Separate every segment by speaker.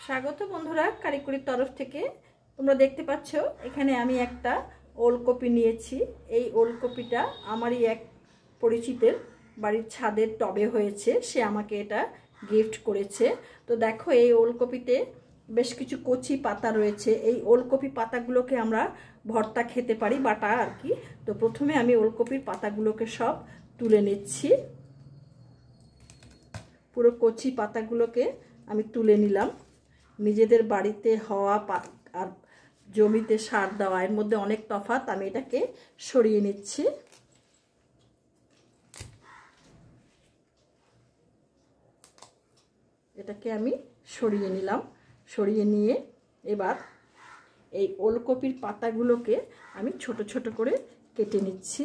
Speaker 1: স্বাগত বন্ধুরা কারিকুরির তরফ থেকে। তোমরা দেখতে পাচ্ছ এখানে আমি একটা ওলকপি নিয়েছি। এই ওলকপিটা আমারই এক পরিচিতের বাড়ির ছাদের টবে হয়েছে, সে আমাকে এটা গিফট করেছে। তো দেখো এই ওলকপিতে বেশ কিছু কচি পাতা রয়েছে। এই ওলকপি পাতাগুলোকে আমরা ভর্তা খেতে পারি, বাটা আর কি। তো প্রথমে আমি ওলকপির পাতাগুলোকে সব তুলে নিচ্ছি। পুরো কচি পাতাগুলোকে আমি তুলে নিলাম। নিজেদের বাড়িতে হওয়া আর জমিতে সার দেওয়া এর মধ্যে অনেক তফাৎ। আমি এটাকে সরিয়ে নিচ্ছি। এটাকে আমি সরিয়ে নিলাম। সরিয়ে নিয়ে এবার এই ওলকপির পাতাগুলোকে আমি ছোট ছোট করে কেটে নিচ্ছি।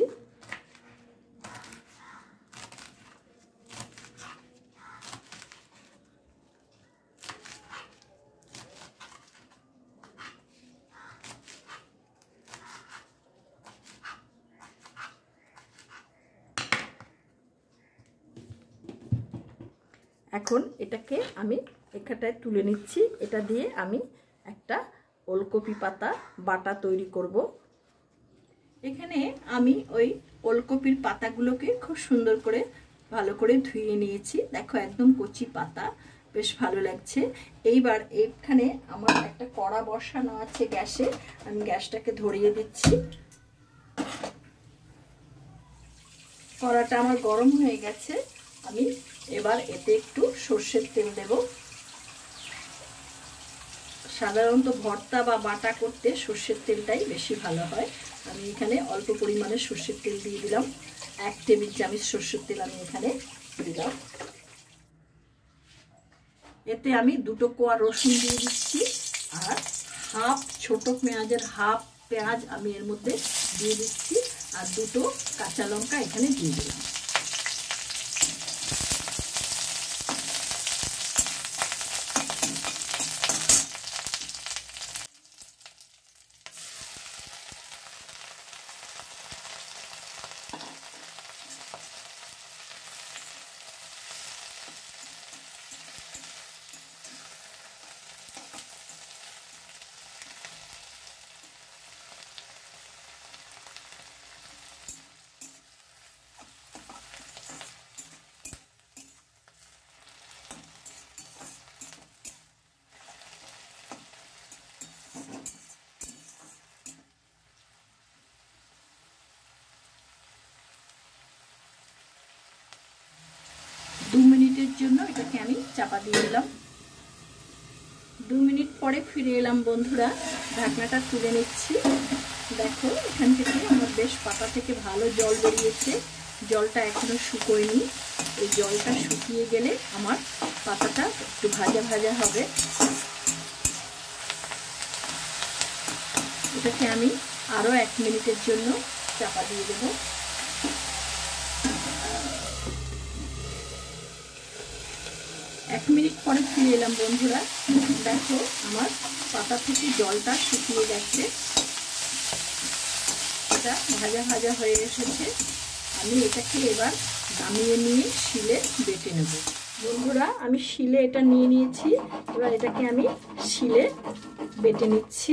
Speaker 1: এখন এটাকে আমি এখানটায় তুলে নিচ্ছি। এটা দিয়ে আমি একটা ওলকপি পাতা বাটা তৈরি করব। এখানে আমি ওই ওলকপির পাতাগুলোকে খুব সুন্দর করে ভালো করে ধুয়ে নিয়েছি। দেখো একদম কচি পাতা, বেশ ভালো লাগছে। এইবার এখানে আমার একটা কড়া বসানো আছে গ্যাসে। আমি গ্যাসটাকে ধরিয়ে দিচ্ছি। কড়াটা আমার গরম হয়ে গেছে। আমি এবার এতে একটু সর্ষের তেল দেব। সাধারণত ভর্তা বা বাটা করতে সর্ষের তেলটাই বেশি ভালো হয়। আমি এখানে অল্প পরিমাণে সর্ষের তেল দিয়ে দিলাম। 1 টেবিল চামচ সর্ষের তেল আমি এখানে দিলাম। এতে আমি 2 কোয়া রসুন দিয়ে দিচ্ছি, আর ছোট পেঁয়াজের হাফ পেঁয়াজ আমি এর মধ্যে দিয়ে দিচ্ছি, আর 2 কাঁচা লঙ্কা এখানে দিয়ে দিলাম। দু মিনিটের জন্য এটাকে আমি চাপা দিয়ে দিলাম। 2 মিনিট পরে ফিরে এলাম বন্ধুরা। ঢাকনাটা তুলে নিচ্ছি। দেখো এখান থেকে আমার বেশ পাতা থেকে ভালো জল বেরিয়েছে। জলটা এখনো শুকোয়নি। এই জলটা শুকিয়ে গেলে আমার পাতাটা একটু ভাজা ভাজা হবে। এটাকে আমি আরো 1 মিনিটের জন্য চাপা দিয়ে দেবো। এক মিনিট পরে ফিরে এলাম বন্ধুরা। দেখো আমার পাতা থেকে জলটা শুকিয়ে গেছে। এটা ভাজা ভাজা হয়ে এসেছে। আমি এটাকে এবার নামিয়ে নিয়ে শিলে বেটে নেব। বন্ধুরা আমি শিলে এটা নিয়ে নিয়েছি। এবার এটাকে আমি শিলে বেটে নিচ্ছি।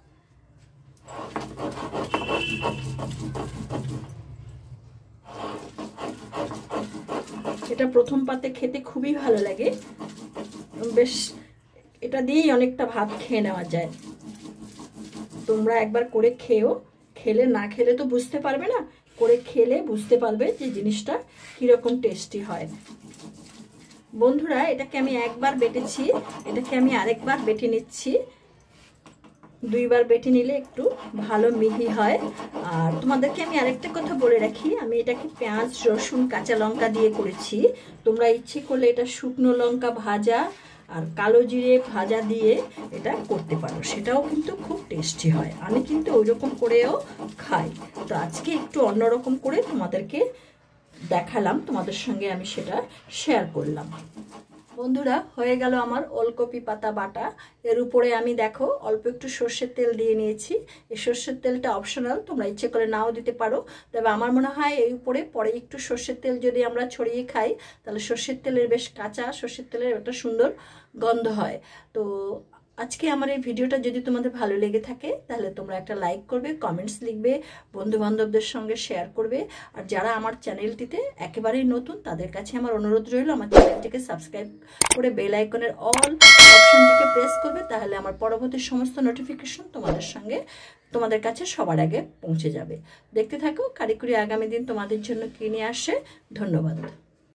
Speaker 1: এটা প্রথম পাতে খেতে খুবই ভালো লাগে। বেশ এটা দিয়েই অনেকটা ভাত খেয়ে নেওয়া যায়। তোমরা একবার করে খেও। খেলে না খেলে তো বুঝতে পারবে না, করে খেলে বুঝতে পারবে যে জিনিসটা কিরকম টেস্টি হয়। বন্ধুরা এটাকে আমি একবার বেটেছি, এটাকে আমি আরেকবার বেটে নিচ্ছি। 2 বার বেটে নিলে একটু ভালো মিহি হয়। আর তোমাদেরকে আমি আরেকটা কথা বলে রাখি, আমি এটাকে পেঁয়াজ রসুন কাঁচা লঙ্কা দিয়ে করেছি। তোমরা ইচ্ছে করলে এটা শুকনো লঙ্কা ভাজা আর কালো জিরে ভাজা দিয়ে এটা করতে পারো, সেটাও কিন্তু খুব টেস্টি হয়। আমি কিন্তু ওই রকম করেও খাই। তো আজকে একটু অন্যরকম করে তোমাদেরকে দেখালাম, তোমাদের সঙ্গে আমি সেটা শেয়ার করলাম। বন্ধুরা হয়ে গেল আমার ওলকপি পাতা বাটা। এর উপরে আমি দেখো অল্প একটু সর্ষের তেল দিয়ে নিয়েছি। এই সর্ষের তেলটা অপশনাল, তোমরা ইচ্ছে করে নাও দিতে পারো। তবে আমার মনে হয় এই উপরে পরে একটু সর্ষের তেল যদি আমরা ছড়িয়ে খাই, তাহলে সর্ষের তেলের বেশ কাঁচা সর্ষের তেলের একটা সুন্দর গন্ধ হয়। তো আজকে আমার এই ভিডিওটা যদি তোমাদের ভালো লেগে থাকে তাহলে তোমরা একটা লাইক করবে, কমেন্টস লিখবে, বন্ধুবান্ধবদের সঙ্গে শেয়ার করবে। আর যারা আমার চ্যানেলটিতে একেবারেই নতুন তাদের কাছে আমার অনুরোধ রইল আমার চ্যানেলটিকে সাবস্ক্রাইব করে বেল আইকনের অল অপশনটিকে প্রেস করবে, তাহলে আমার পরবর্তী সমস্ত নোটিফিকেশন তোমাদের কাছে সবার আগে পৌঁছে যাবে। দেখতে থাকো কারিকুরি আগামী দিন তোমাদের জন্য কি নিয়ে আসে। ধন্যবাদ।